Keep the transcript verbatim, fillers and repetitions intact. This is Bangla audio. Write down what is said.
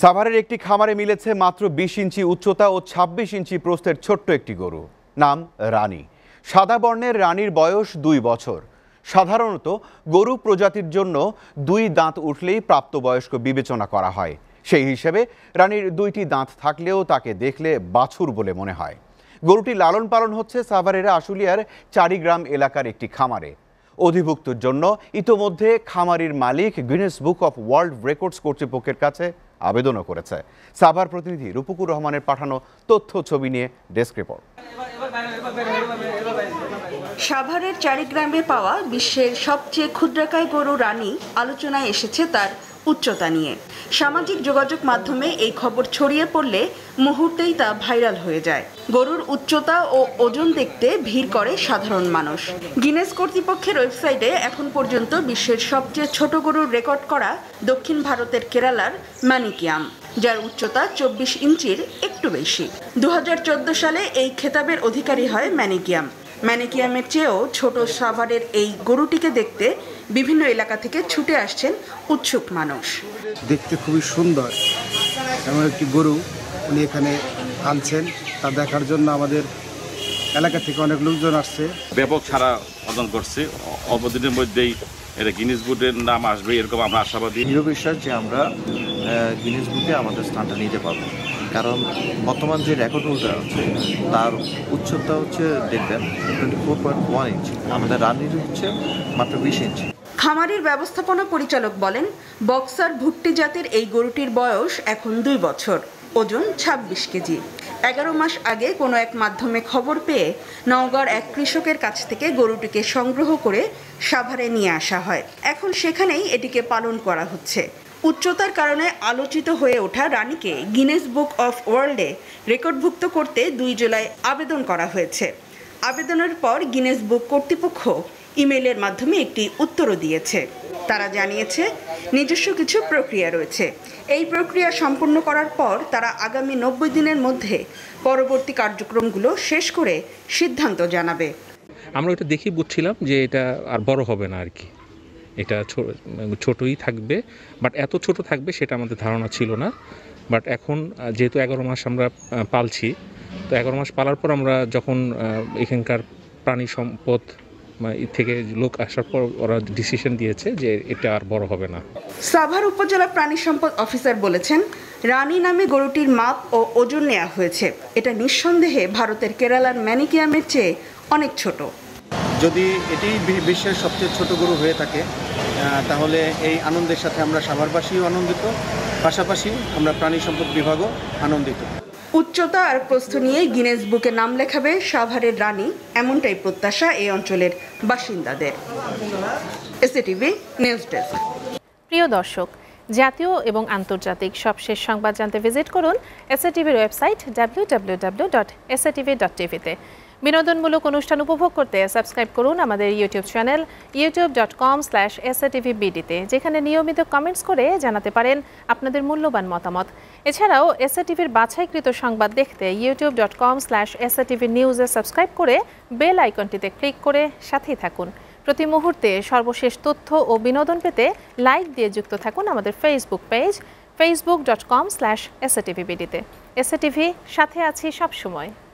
সাভারের একটি খামারে মিলেছে মাত্র বিশ ইঞ্চি উচ্চতা ও ছাব্বিশ ইঞ্চি প্রস্থের ছোট্ট একটি গরু। নাম রানী। সাদা বর্ণের রানীর বয়স দুই বছর। সাধারণত গরু প্রজাতির জন্য দুই দাঁত উঠলেই প্রাপ্তবয়স্ক বিবেচনা করা হয়। সেই হিসেবে রানীর দুইটি দাঁত থাকলেও তাকে দেখলে বাছুর বলে মনে হয়। গরুটি লালন পালন হচ্ছে সাভারের আশুলিয়ার চারিগ্রাম এলাকার একটি খামারে। অধিভুক্তর জন্য ইতোমধ্যে খামারির মালিক Guinness book of world records কর্তৃপক্ষের কাছে আবেদনও করেছে। সাভার প্রতিনিধি রূপকুর রহমানের পাঠানো তথ্য ছবি নিয়ে ডেস্ক রিপোর্ট। সাভারের চারিগ্রামে পাওয়া বিশ্বের সবচেয়ে ক্ষুদ্রাকায় গরু রানী আলোচনায় এসেছে তার উচ্চতা নিয়ে। সামাজিক যোগাযোগ মাধ্যমে এই খবর ছড়িয়ে পড়লে মুহূর্তেই তা ভাইরাল হয়ে যায়। গরুর উচ্চতা ও ওজন দেখতে ভিড় করে সাধারণ মানুষ। গিনেস কর্তৃপক্ষের ওয়েবসাইটে এখন পর্যন্ত বিশ্বের সবচেয়ে ছোট গরুর রেকর্ড করা দক্ষিণ ভারতের কেরালার মানিকিয়াম, যার উচ্চতা চব্বিশ ইঞ্চির একটু বেশি। দু হাজার চোদ্দ সালে এই খেতাবের অধিকারী হয় ম্যানিকিয়াম। ম্যানিকিয়ামের চেয়েও ছোট সাভারের এই গরুটিকে দেখতে বিভিন্ন এলাকা থেকে ছুটে আসছেন উৎসুক মানুষ। দেখতে খুবই সুন্দর এমন একটি গরু উনি এখানে আনছেন, তা দেখার জন্য আমাদের এলাকা থেকে অনেক লোকজন আসছে। ব্যাপক সারা অর্জন করছে, অল্প দিনের মধ্যেই এটা গিনেস বুকের নাম আসবে এরকম আমরা আশাবাদী। দৃঢ় বিশ্বাস যে আমরা গিনেস বুকে আমাদের স্থানটা নিতে পারবো, কারণ বর্তমান যে রেকর্ড হোল্ডার আছে তার উচ্চতা হচ্ছে দেখবেন twenty four point one inch, আমাদের রানীর হচ্ছে মাত্র বিশ ইঞ্চি। খামারির ব্যবস্থাপনা পরিচালক বলেন, বক্সার ভুট্টি জাতের এই গরুটির বয়স এখন দুই বছর, ওজন ছাব্বিশ কেজি। এগারো মাস আগে কোনো এক মাধ্যমে খবর পেয়ে নওগাঁর এক কৃষকের কাছ থেকে গরুটিকে সংগ্রহ করে সাভারে নিয়ে আসা হয়। এখন সেখানেই এটিকে পালন করা হচ্ছে। উচ্চতার কারণে আলোচিত হয়ে ওঠা রানীকে গিনেস বুক অফ ওয়ার্ল্ডে রেকর্ডভুক্ত করতে দুই জুলাই আবেদন করা হয়েছে। আবেদনের পর গিনেস বুক কর্তৃপক্ষ ইমেইলের মাধ্যমে একটি উত্তরও দিয়েছে। তারা জানিয়েছে নিজস্ব কিছু প্রক্রিয়া রয়েছে। এই প্রক্রিয়া সম্পূর্ণ করার পর তারা আগামী নব্বই দিনের মধ্যে পরবর্তী কার্যক্রমগুলো শেষ করে সিদ্ধান্ত জানাবে। আমরা এটা দেখেই বুঝছিলাম যে এটা আর বড় হবে না আর কি, এটা ছোটই থাকবে, বাট এত ছোট থাকবে সেটা আমাদের ধারণা ছিল না। বাট এখন যেহেতু এগারো মাস আমরা পালছি, তো এগারো মাস পালার পর আমরা যখন এখানকার প্রাণী সম্পদ থেকে লোক আসার পর ওরা ডিসিশন দিয়েছে যে এটা আর বড় হবে না। সাভার উপজেলা প্রাণী সম্পদ অফিসার বলেছেন, রানী নামে গরুটির মাপ ও ওজন নেওয়া হয়েছে। এটা নিঃসন্দেহে ভারতের কেরালার ম্যানিকিয়ামের চেয়ে অনেক ছোট। যদি এটি বিশ্বের সবচেয়ে ছোট গরু হয়ে থাকে তাহলে এই আনন্দের সাথে আমরা সাভারবাসীও আনন্দিত, পাশাপাশি আমরা প্রাণী সম্পদ বিভাগও আনন্দিত। উচ্চতা আর প্রস্থ নিয়ে গিনেস বুকে নাম লেখাবে সাভারের রানী, এমনটাই প্রত্যাশা এই অঞ্চলের বাসিন্দাদের। SATV news desk. প্রিয় দর্শক, জাতীয় এবং আন্তর্জাতিক সবশেষ সংবাদ জানতে ভিজিট করুন এসএটিভির website W W W dot SATV dot টিভিতে। বিনোদনমূলক অনুষ্ঠান উপভোগ করতে সাবস্ক্রাইব করুন আমাদের YouTube channel YouTube dot com slash SATV বিডিতে, যেখানে নিয়মিত কমেন্টস করে জানাতে পারেন আপনাদের মূল্যবান মতামত। এছাড়াও এসএটিভির বাছাইকৃত সংবাদ দেখতে YouTube dot com slash SATV নিউজে সাবস্ক্রাইব করে বেল আইকনটিতে ক্লিক করে সাথেই থাকুন। প্রতি মুহূর্তে সর্বশেষ তথ্য ও বিনোদন পেতে লাইক দিয়ে যুক্ত থাকুন আমাদের Facebook page Facebook dot com slash SATV বিডিতে। এসএটিভি, সাথে আছি সবসময়।